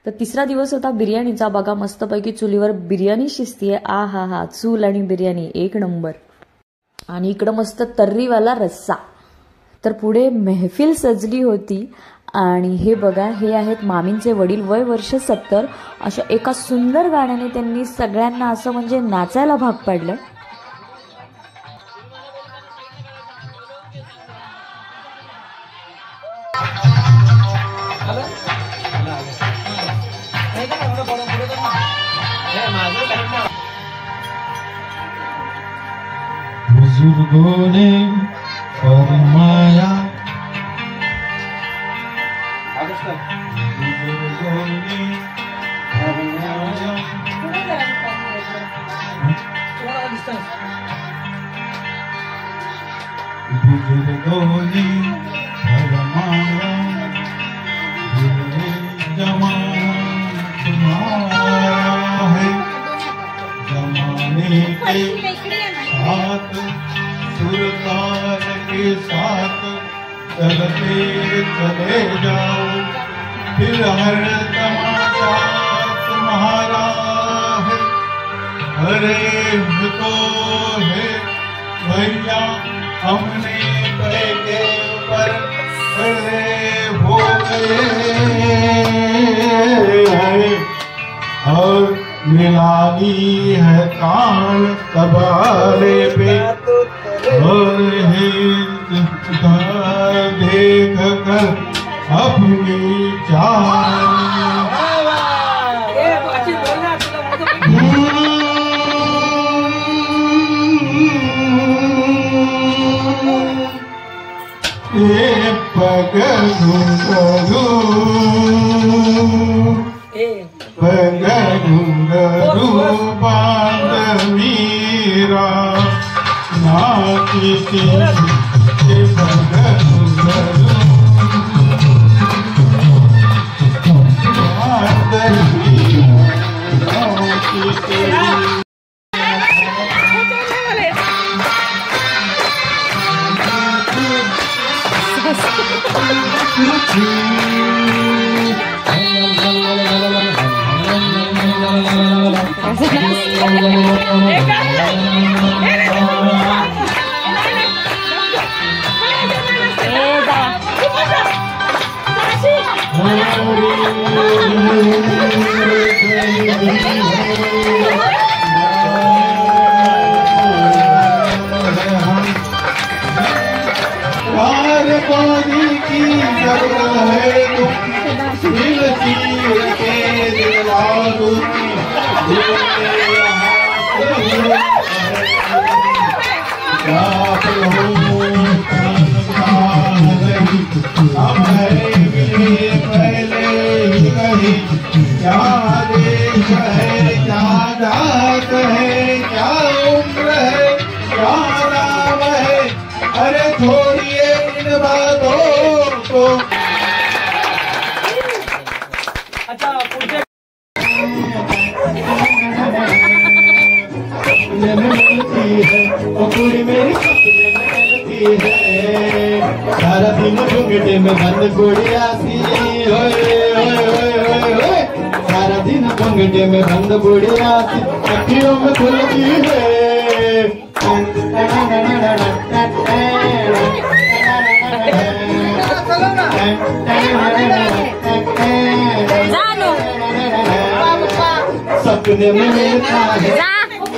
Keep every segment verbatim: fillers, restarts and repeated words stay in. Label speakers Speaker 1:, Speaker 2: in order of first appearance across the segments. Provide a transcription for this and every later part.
Speaker 1: तर तिसरा दिवस होता बिर्याणीचा. बघा मस्तपैकी चुलीवर बिर्याणी शिजतीये. आ हा हा, चूल आणि बिर्याणी एक नंबर. आणि इकडं मस्त तर्रीवाला रस्सा. तर पुढे मेहफिल सजली होती. आणि हे बघा, हे आहेत मामींचे वडील, वय वर्ष सत्तर. अशा एका सुंदर गाण्याने त्यांनी सगळ्यांना असं म्हणजे नाचायला भाग पाडलं.
Speaker 2: बुजुर्गों ने फरमाया, बुजुर्गों ने फरमाया, बुजुर्गों ने फरमाया, ये जमाना तुम्हारा है, जमाने के साथ सुरतार के साथ चलते चले जाओ, फिर हर तमाशा तुम्हारा है। अरे तो है भैया हमने पे के ऊपर खड़े हो गए हैं और मिलानी है कान कबाले पे और देख कर अपनी जान ये पग घुंघरू पग घुंघरू बांध मीरा नाचती पग घुंघरू बांध मीरा नाचती। सारा दिन घूंघटे में बंद गुड़िया सी, सारा दिन घूंघटे में बंद गुड़िया सी अखियों में खुलती है। सपने में मिलता है,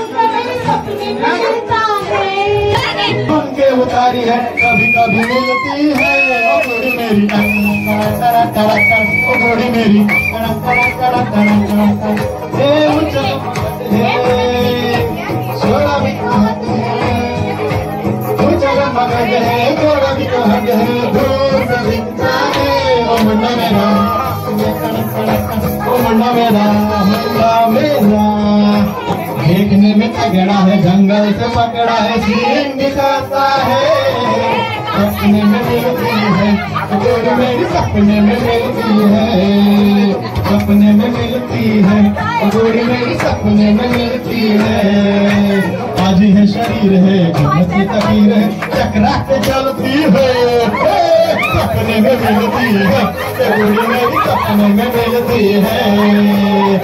Speaker 2: पंखे उतारी है, कभी कभी मिलती है। ओ गोरी मेरी तड़ा तड़ा तड़ा, ओ गोरी मेरी तड़ा तड़ा तड़ा तड़ा, हे ऊंचा हे छोड़ा भी कहते हैं, ऊंचा मगज है छोड़ा भी कहते हैं, दूर से दिखता है ओ मुन्ना मेरा, ओ मुन्ना मेरा, मुन्ना मेरा देखने में तगड़ा है, जंगल से पकड़ा है, सीन दिखाता है। सपने में मिलती है गोरी मेरी, सपने में मिलती है, सपने में मिलती है गोरी मेरी, सपने में मिलती है। आज है शरीर है, जन्नत की तकदीर है, चकरा के चलती है। सपने में मिलती है, ये बूढ़ी मेरी सपने में मिलती है।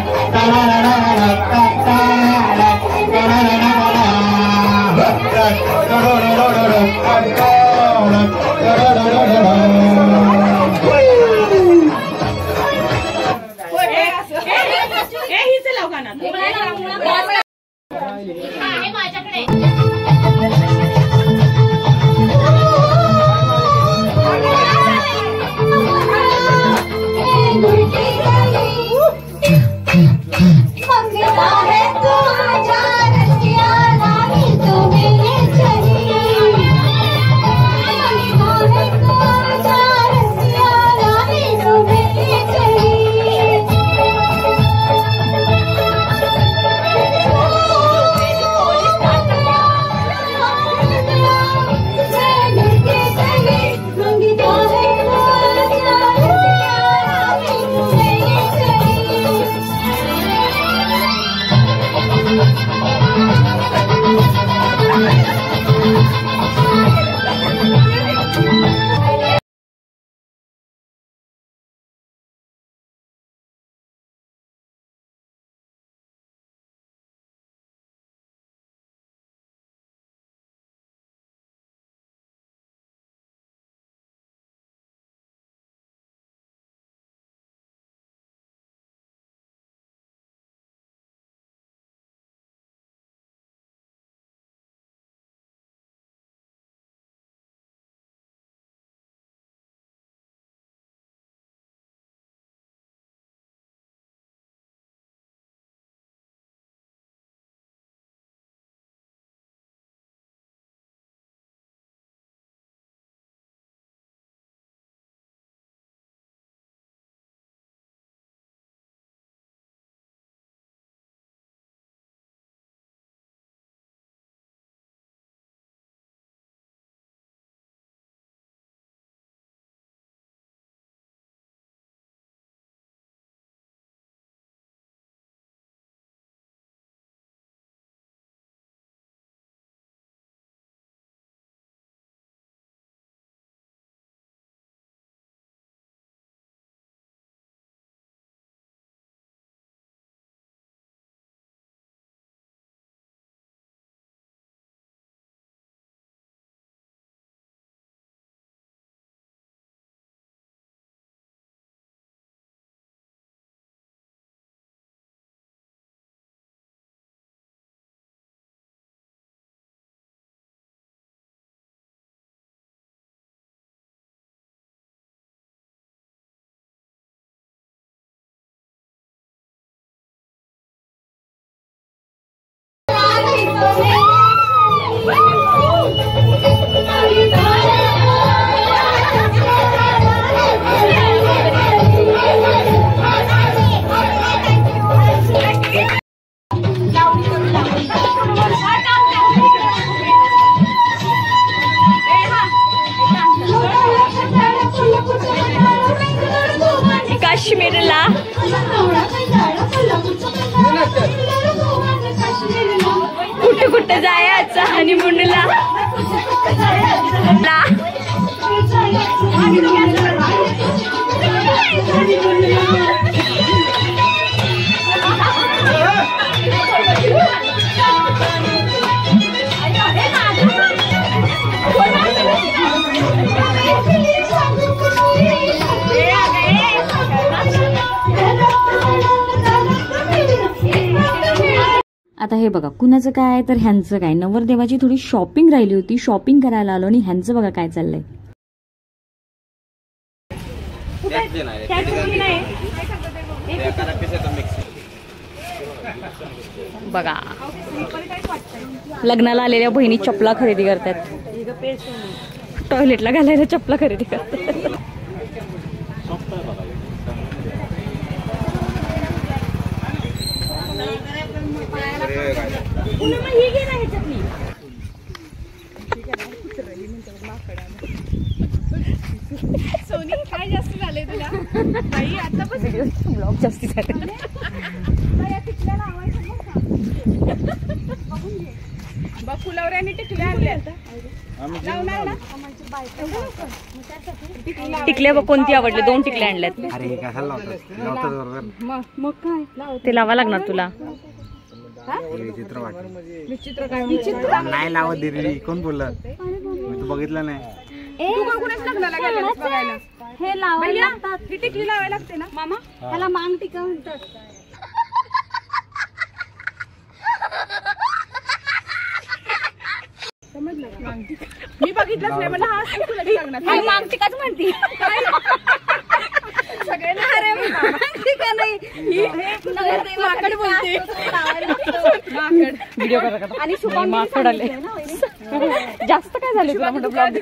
Speaker 1: काश्मीरला कुठे कुठे जायचं हनीमूनला आता हे बघा कुणाचं काय तर ह्यांचं काय, नवरदेवाची थोडी शॉपिंग राहिली होती, शॉपिंग करायला आलो आणि ह्यांचं बघा काय चाललंय. बघा लग्नाला आलेल्या बहिणी चपला खरेदी करतात, टॉयलेटला घालायला चपला खरेदी करतात.
Speaker 3: सोनी काय जास्त झाले तुला ताई? आता बस
Speaker 1: ब्लॉग जास्ती झाले.
Speaker 3: फुलावऱ्याने टिकल्या आणल्या आता लावणार ना.
Speaker 1: टिकल्या बघ कोणती आवडली, दोन टिकल्या आणल्यात.
Speaker 4: अरे हे कशाला लावतात लावतात बरोबर
Speaker 3: मग काय
Speaker 1: ते लावा लागणार तुला.
Speaker 4: विचित्र वाटलं.
Speaker 3: विचित्र काय विचित्र
Speaker 4: नाही लावत दिली, कोण बोललं? मी तू बघितलं नाही.
Speaker 3: तू पण कुणाच लग्नाला गेलेस बघायला?
Speaker 5: हे लावायला
Speaker 3: ही टिकली लावायला लागते ना मामा.
Speaker 5: ह्याला मांग टिका म्हणतात.
Speaker 3: मी बघितलंच नाही मला हा तुला लागणार.
Speaker 5: मांग टिकाच म्हणती
Speaker 3: सगळ्यांना अरे मांग टिका नाही ही माकड बोलते. माकड
Speaker 1: व्हिडिओ करा करा.
Speaker 5: आणि शुभांगी
Speaker 1: माकड आले. जास्त काय झाले तुला म्हणतो ब्लॉग.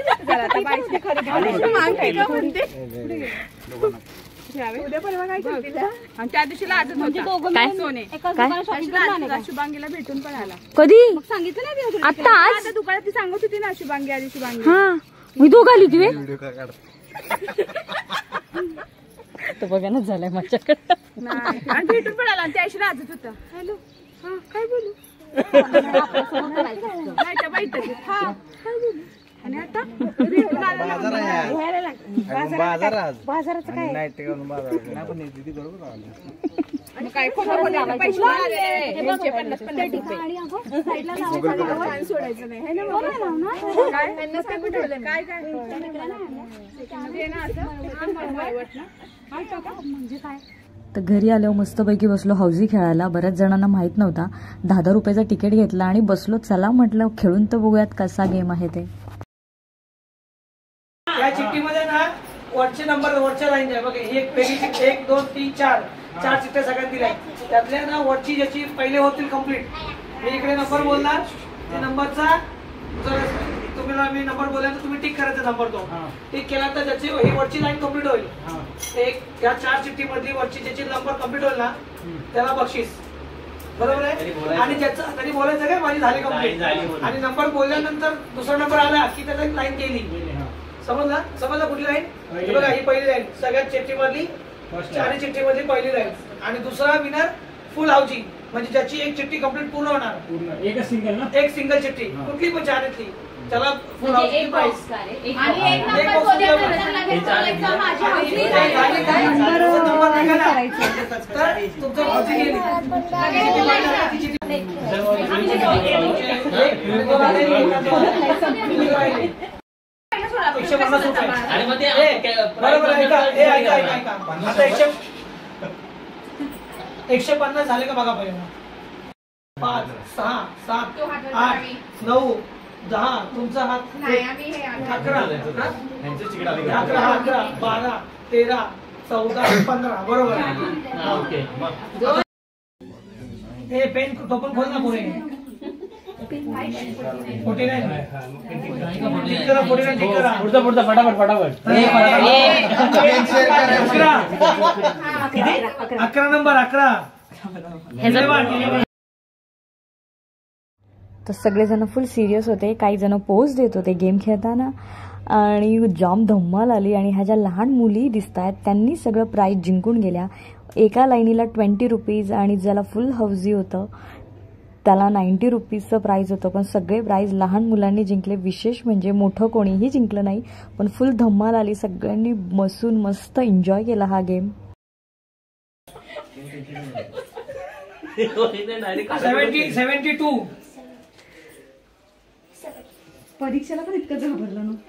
Speaker 3: मांग टिका म्हणते. उद्या परवा काय करतील आणि त्या दिवशीला आजच होता
Speaker 1: काय
Speaker 3: सोने
Speaker 1: काय
Speaker 3: शुभांगीला भेटून पण आला.
Speaker 1: कधी
Speaker 3: सांगितलं नाही मी
Speaker 1: आता आज
Speaker 3: आता दुकानात ती सांगत होती ना शुभांगी आली शुभांगी.
Speaker 1: हा मी दोघ आली होती.
Speaker 4: व्हिडिओ का काढ.
Speaker 1: तो बघानच झालाय माझ्याकडे.
Speaker 3: नाही आणि भेटून पण आला आणि त्या दिवशीला आजच होता. हॅलो हा काय बोलू नाही त्या बैठकीत. हा काय बोलू आणि आता भेटून आला
Speaker 4: बाजार आज
Speaker 5: बाजाराचं काय
Speaker 4: नाही ते बाजार नाही पण तिथे बरोबर आलं.
Speaker 3: आणि काय खोटं बोलायला पैसे लागले. दोनशे पन्नास पन्नास रुपये.
Speaker 5: आणि अगं साईडला लावायचं
Speaker 3: छान सोडायचं नाही है ना
Speaker 5: कोण
Speaker 3: मग
Speaker 5: लावणार?
Speaker 3: काय पन्नास काय कुठे ठेवलंय? काय काय ते ना असं हा, वाईवट ना हा, टाका.
Speaker 5: म्हणजे काय
Speaker 1: तर घरी आल्यावर मस्तपैकी बसलो हौजी खेळायला. बऱ्याच जणांना माहित नव्हता. दहा दहा रुपयाचा तिकीट घेतला आणि बसलो. चला म्हटलं खेळून तर बघूयात कसा गेम आहे ते.
Speaker 6: या चिठ्ठीमध्ये ना वरचे नंबर वरच्या लाईन आहे बघा. एक पहिली चिठ्ठी एक दोन तीन चार चार चिठ्ठ्या सगळ्यात दिल्या. त्यातल्या ना वरची ज्याची पहिले होतील कम्प्लीट मी इकडे नंबर बोलणार. त्या नंबरचा जर तुम्हाला मी नंबर बोलला तर तुम्ही टिक करायचा नंबर तो टिक केला तर त्याची ही वरची लाईन कम्प्लीट होईल. एक या चार चिठ्ठी मधली वरची ज्याची नंबर कम्प्लीट होईल ना त्याला बक्षीस. बरोबर आहे. आणि ज्याचा तरी बोलायचं काय माझी झाली कम्प्लीट आणि नंबर बोलल्यानंतर दुसरा नंबर आला की त्याला एक लाईन केली. समजला समजला कुठली लाईन बघा. ही पहिली लाईन सगळ्यात चिठ्ठी मधली चारही चिठ्ठी मधली पहिली लाईन आणि दुसरा विनर फुल हाऊची म्हणजे ज्याची एक चिठ्ठी कंप्लीट पूर्ण होणार. एक सिंगल ना एक सिंगल चिठ्ठी कुठली पण चारीतली त्याला फुल हाऊची प्राइस.
Speaker 3: आणि एक नंबर बोलल्यानंतर लगेच बोलायचं माझ्या
Speaker 6: नंबर निघाला तर तुमचं हाऊची गेली. एकशे पन्नास रुपये बरोबर. ऐका ऐका ऐका ऐका आता एकशे एकशे पन्नास झाले का बघा पहिल्यांदा. पाच सहा सात आठ नऊ दहा तुमचा हात अकरा अकरा अकरा बारा तेरा चौदा पंधरा बरोबर. हे पेन तो पण खोल ना पुढे. फोर्टी नाईन ठीक करा. फोर्टी नाईन ठीक करा. पुढचा पुढचा फटाफट फटाफट. अकरा अकरा नंबर अकरा.
Speaker 1: तर सगळेजण फुल सिरियस होते. काही जण पोज देत होते गेम खेळताना आणि जाम धम्माल आली. आणि ह्या ज्या लहान मुली दिसत आहेत त्यांनी सगळं प्राईज जिंकून गेल्या. एका लाईनीला ट्वेंटी रुपीज आणि ज्याला फुल हौजी होतं त्याला नाईन्टी रुपीजचं प्राईज होतं. पण सगळे प्राईज लहान मुलांनी जिंकले. विशेष म्हणजे मोठं कोणीही जिंकलं नाही पण फुल धम्माल आली. सगळ्यांनी बसून मस्त एन्जॉय केला हा गेम.
Speaker 6: सेव्हन्टी सेव्हन्टी टू
Speaker 3: परीक्षेला पण इतकं घाबरलं नव्हतं.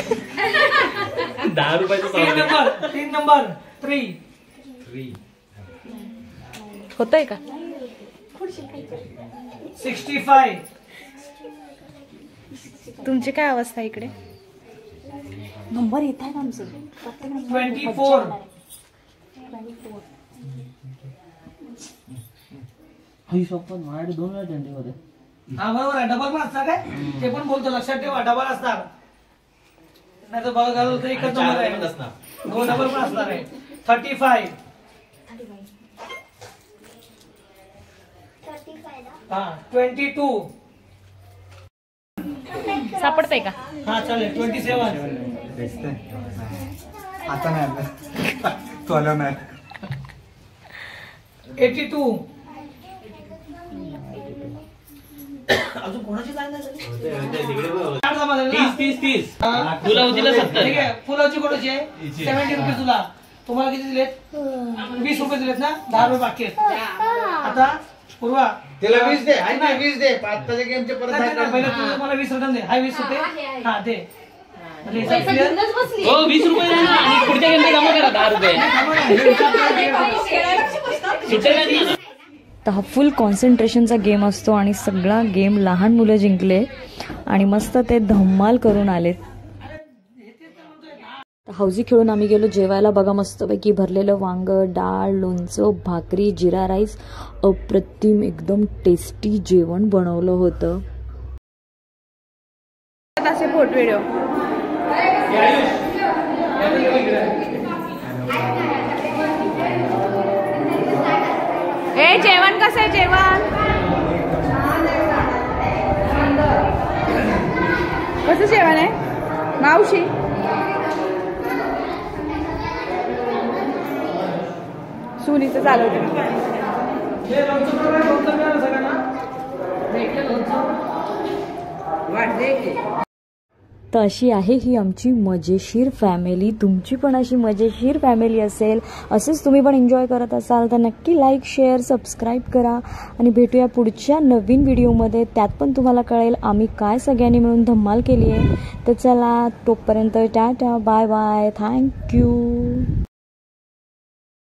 Speaker 7: दहा रुपयाचं
Speaker 6: तीन नंबर तीन नंबर थ्री
Speaker 1: होतंय का.
Speaker 6: Sixty five.
Speaker 1: तुमची काय अवस्था इकडे.
Speaker 5: नंबर येत आहेत आमचे.
Speaker 6: Twenty four. हा बरोबर आहे. डबल पण असणार काय ते पण बोलतो लक्षात ठेवा. डबल असणार नाही तर बघा घालू तर एकच नंबर आहे. हो डबल पण असणार आहे. Thirty five. हा ट्वेंटी टू.
Speaker 1: सापडतंय का.
Speaker 6: हा चालेल. Twenty seven.
Speaker 4: आता नाही तो आलो नाही.
Speaker 6: Eighty two. अजून कोणाची लाईन नाही झाली? चार जमा झाले ना?
Speaker 7: तीस तीस तीस
Speaker 6: हा.
Speaker 7: तुला होतील सत्तर.
Speaker 6: ठीक आहे. फुलाची कोणाची आहे? सेव्हन्टी रुपीज तुला. तुम्हाला किती दिलेत? वीस रुपये दिलेत ना? दहा रुपये बाकी आहेत. आता पूर्वा
Speaker 2: तिला वीस दे आणि नाही वीस दे आत्ताच्या गेमचे परत
Speaker 6: नाही, नाही, पहिलं तू मला वीस रिटर्न दे. हा वीस रुपये हा दे. म्हणजे हिसाब clear?
Speaker 7: हो वीस रुपये द्या ना. आणि पुढच्या गेमचे जमा करा दहा रुपये
Speaker 6: थांबा ना, हे हिसाब clear.
Speaker 7: सुट्टे नाही दिले.
Speaker 1: तर हा फुल कॉन्सन्ट्रेशनचा गेम असतो आणि सगळा गेम लहान मुलं जिंकले आणि मस्त ते धम्माल करून आलेत. हौजी खेळून आम्ही गेलो जेवायला. बघा मस्तपैकी भरलेलं वांग, डाळ, लोणचं, भाकरी, जिरा राईस, अप्रतिम एकदम टेस्टी जेवण बनवलं होतं.
Speaker 3: असे फोटो व्हिडिओ ए जेवण कसं आहे जेवण कसं जेवण आहे मावशी सुनीचं चालवते
Speaker 6: हे लोणचं प्रमाण लोणचं मिळालं सगळ्यांना? भेटलं लोणचं?
Speaker 1: तर अशी आहे ही आमची मजेशीर फॅमिली. तुमची पण अशी मजेशीर फॅमिली असेल, असेच तुम्ही पण एन्जॉय करत असाल तर नक्की लाईक, शेअर, सबस्क्राईब करा आणि भेटूया पुढच्या नवीन व्हिडिओमध्ये. त्यात पण तुम्हाला कळेल आम्ही काय सगळ्यांनी मिळून धम्माल केली आहे. तर चला तोपर्यंत टाटा, बाय बाय, थँक्यू.